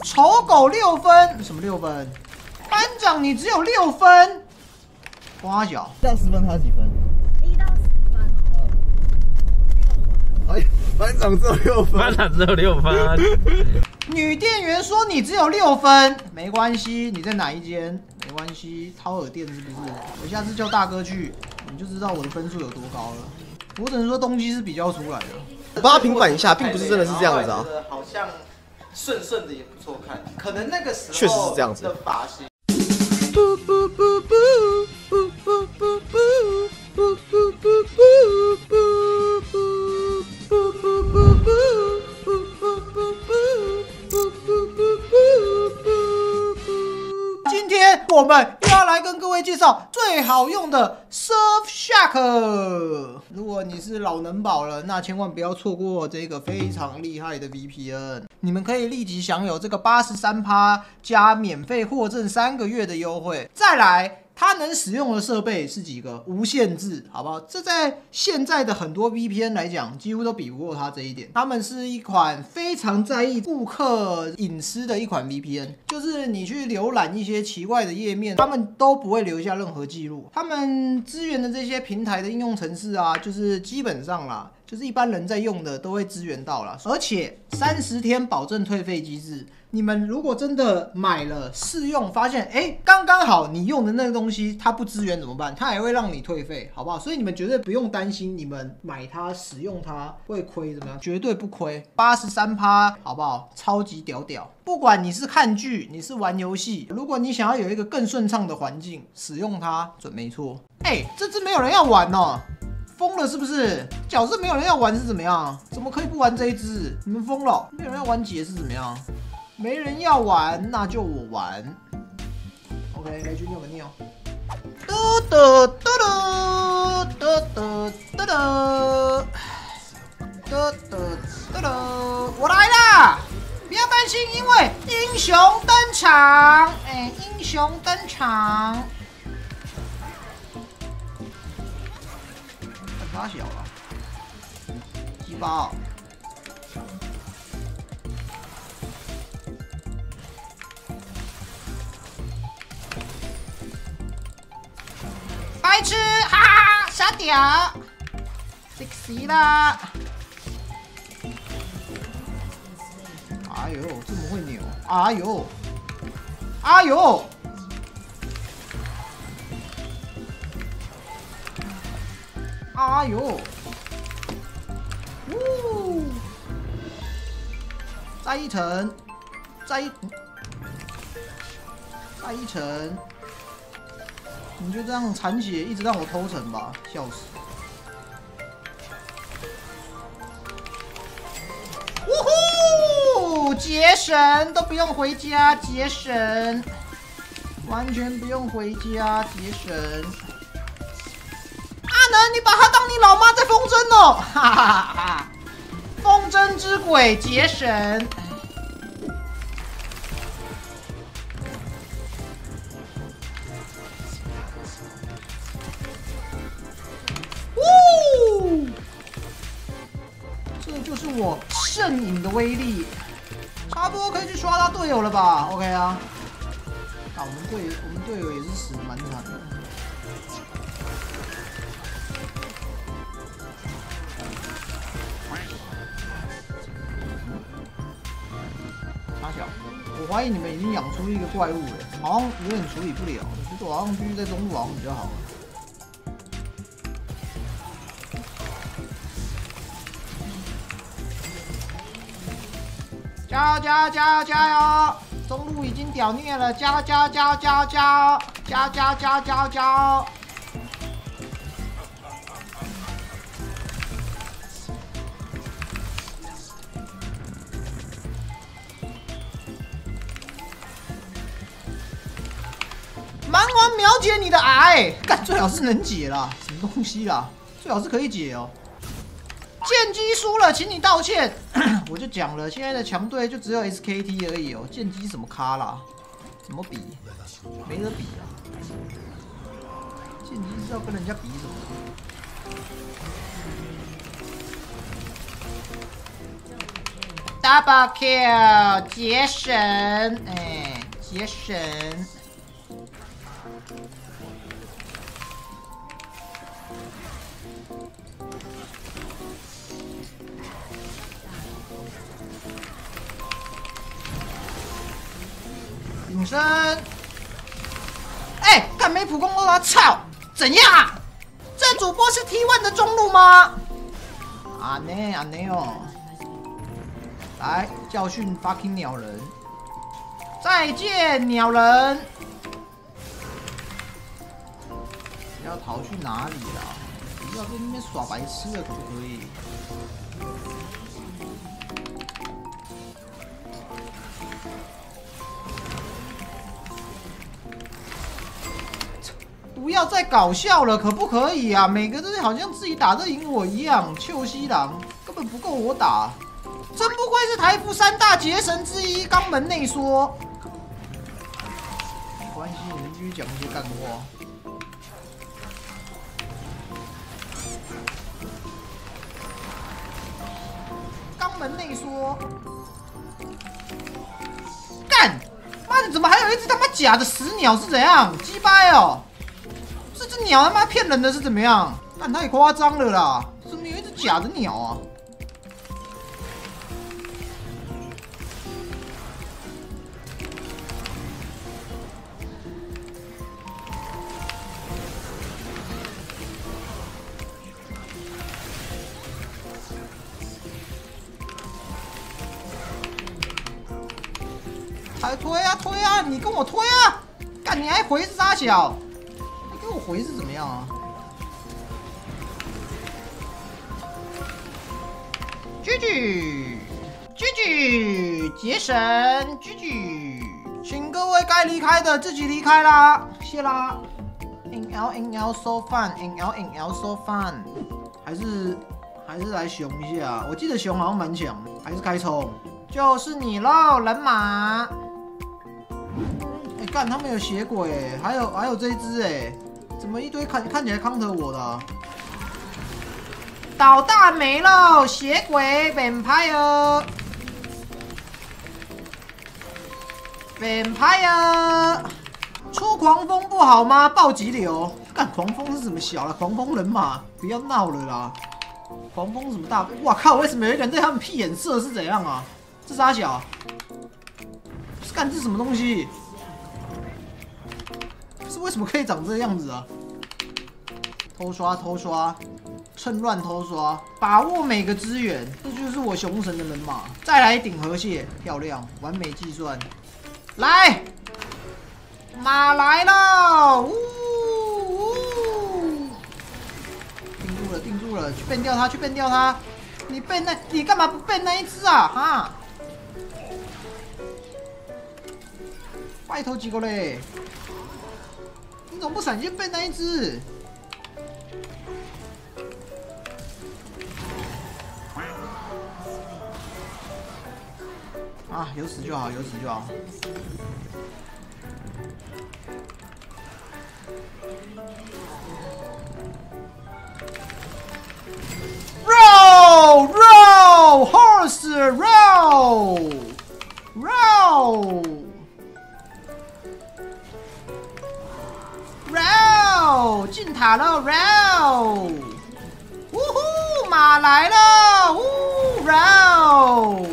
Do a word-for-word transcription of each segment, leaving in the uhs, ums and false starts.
丑狗六分，什么六分？班长你只有六分，瓜小。 这样十分他几分？ 一到十分哦。 哎，班长只有六分， 班长只有六分。 女店员说你只有六分，没关系，你在哪一间？没关系，掏耳店是不是？我下次叫大哥去，你就知道我的分数有多高了。我只能说东西是比较出来的。 我帮他平反一下，并不是真的是这样子啊。 好像顺顺的也不错看，可能那个时候确实是这样子的发型。 今天我们又要来跟各位介绍最好用的 Surfshark。如果你是老能宝了，那千万不要错过这个非常厉害的 V P N。你们可以立即享有这个 百分之八十三 加免费获赠三个月的优惠。再来。它能使用的设备是几个？无限制，好不好？这在现在的很多 V P N 来讲，几乎都比不过它这一点。他们是一款非常在意顾客隐私的一款 V P N， 就是你去浏览一些奇怪的页面，他们都不会留下任何记录。他们支援的这些平台的应用程式啊，就是基本上啦。就是一般人在用的都会支援到了，而且三十天保证退费机制。你们如果真的买了试用，发现哎刚刚好你用的那个东西它不支援怎么办？它也会让你退费，好不好？所以你们绝对不用担心，你们买它使用它会亏怎么样？绝对不亏， 百分之八十三 好不好？超级屌屌！不管你是看剧，你是玩游戏，如果你想要有一个更顺畅的环境，使用它准没错。哎，这支没有人要玩哦。疯了是不是？角色没有人要玩是怎么样？怎么可以不玩这一只？你们疯了？没有人要玩姐是怎么样？没人要玩，那就我玩。OK， 雷军尿个尿。嘟嘟嘟嘟嘟嘟嘟嘟嘟嘟嘟，我来啦！不要担心，因为英雄登场，哎，英雄登场。太小了，鸡巴、哦！白痴，哈哈，傻屌 ，sexy 啦！哎呦，这么会扭！哎呦，哎呦！哎呦！呜！再一层，再一，再一层，你就这样残血，一直让我偷层吧，笑死！呜呼！节省都不用回家，节省，完全不用回家，节省。阿能，你把他当你老妈在风筝哦！哈哈哈哈！风筝之鬼结神。呜！这就是我圣影的威力，差不多可以去刷他队友了吧 ？OK 啊。啊，我们队我们队友也是死得蛮惨的。我怀疑你们已经养出一个怪物了，好像有点处理不了。其实我好像继续在中路好像比较好。加油加油加油加油！中路已经屌虐了，加油加油加油加油加油加油加油加油加油加油！蛮王秒解你的癌，干最好是能解啦，什么东西啦？最好是可以解哦。剑姬输了，请你道歉。我就讲了，现在的强队就只有 S K T 而已哦，剑姬什么咖啦？怎么比？没得比啊！剑姬是要跟人家比什么？ double kill， 杰神，哎，杰神。隐身。哎，干没普攻了，操！怎样啊？这主播是 T 一 的中路吗？啊内啊内哦。 来教训 fucking 鸟人，再见鸟人！要逃去哪里啦？不要在那边耍白痴了，可不可以？不要再搞笑了，可不可以啊？每个都好像自己打得赢我一样，秋西郎根本不够我打。 真不愧是台服三大杰神之一，肛门内缩。没关系，你们继续讲一些干话。肛门内缩，干！妈的，怎么还有一只他妈假的死鸟？是怎样？鸡掰哦！这只鸟他妈骗人的是怎么样？干太夸张了啦！怎么有一只假的鸟啊？ 还推啊推啊！你跟我推啊！干你还回是傻小？你给我回是怎么样啊 ？G G G G 杰神 G G， 请各位该离开的自己离开啦，谢啦。N L N L so fun N L N L so fun， 还是还是来熊一下，我记得熊好像蛮强，还是开冲，就是你喽，人马。 哎、欸，干，他们有血鬼，还有还有这一只哎，怎么一堆看看起来 counter 我的、啊？导弹没了，血鬼 vampire vampire， 出狂风不好吗？暴击流，干狂风是什么小了？狂风人马，不要闹了啦！狂风什么大？哇靠！为什么有一个人对他们屁眼射是怎样啊？这啥小？干这什么东西？ 是为什么可以长这样子啊？偷刷偷刷，趁乱偷刷，把握每个资源，这就是我熊神的人马。再来顶河蟹，漂亮，完美计算。来，马来了，呜呜，定住了，定住了，去变掉它，去变掉它。你变那，你干嘛不变那一只啊？哈！拜托几个嘞！ 你怎么不闪现变那一只？啊，有死就好，有死就好。Roll, roll, horse, roll, roll. Roll 进塔了 ，Roll， 呜呼，马来了，呜 ，Roll，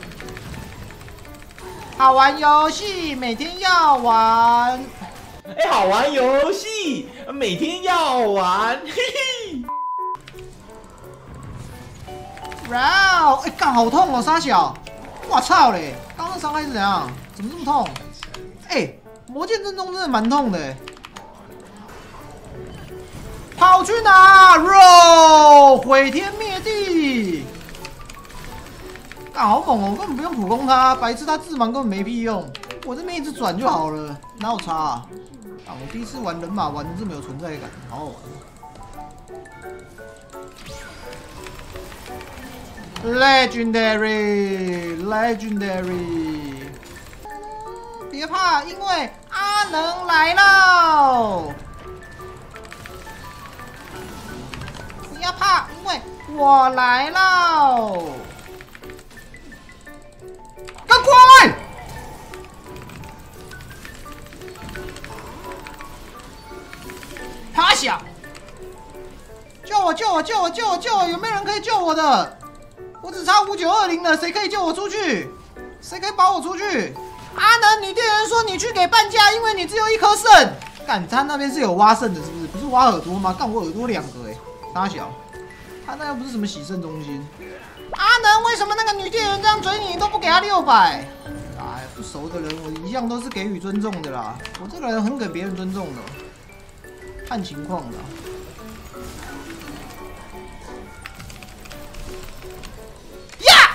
好玩游戏，每天要玩。 哎、欸，好玩游戏，每天要玩，嘿嘿。 Roll， 哎，干好痛哦，沙小，我操嘞，刚刚伤害是怎样？怎么这么痛？哎、欸，魔剑正宗真的蛮痛的。 跑去哪 ？Roll 毁天灭地！干好猛哦，我根本不用普攻他，白痴他自盲根本没屁用，我这边一直转就好了，哪有差啊？啊，我第一次玩人马玩的这么有存在感，好好玩。Legendary Legendary， 别怕，因为阿能来喽！ 不要怕，因为我来喽！ 快！趴下！救我！救我！救我！救我！救我！有没有人可以救我的？我只差五九二零了，谁可以救我出去？谁可以保我出去？阿能女店员说你去给半价，因为你只有一颗肾。干，他那边是有挖肾的，是不是？不是挖耳朵吗？干，我耳朵两个哎、欸，大小。他那又不是什么洗肾中心。阿能，为什么那个女店员这样追你，都不给他六百？哎，不熟的人我一向都是给予尊重的啦。我这个人很给别人尊重的，看情况的。呀！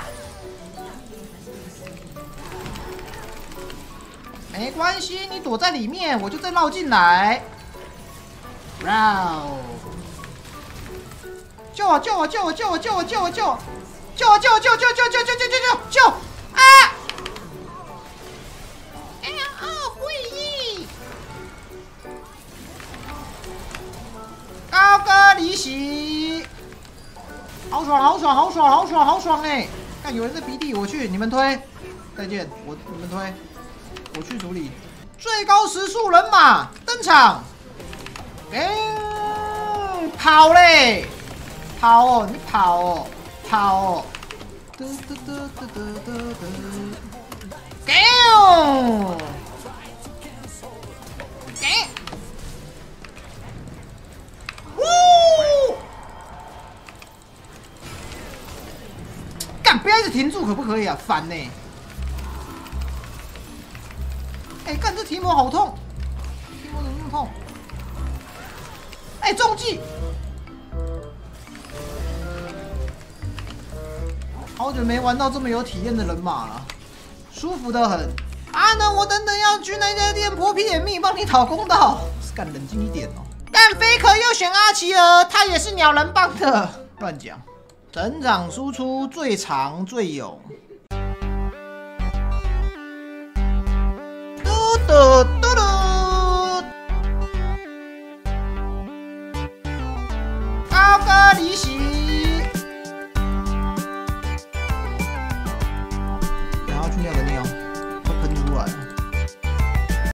没关系，你躲在里面，我就再绕进来。绕！救我！救我！救我！救我！救我！救我！救我！救我！救我！救救救救救救救救！啊！哎呀啊！会意！高歌离席，好爽！好爽！好爽！好爽！好爽哎！看有人在鼻涕，我去，你们推。再见，我你们推。我去处理。最高时速人马登场，嗯，跑嘞，跑哦，你跑哦，跑哦，嘟嘟嘟嘟嘟嘟嘟，给哦，给，呜，干，不要一直停住，可不可以啊？烦呢。哎，干这提摩好痛！提摩怎么那么痛？哎，中计！好久没玩到这么有体验的人马了，舒服得很。阿能，我等等要去那家店破皮眼蜜帮你讨公道。干，冷静一点哦。但菲可又选阿奇尔，他也是鸟人帮的。乱讲。整场输出最长最勇。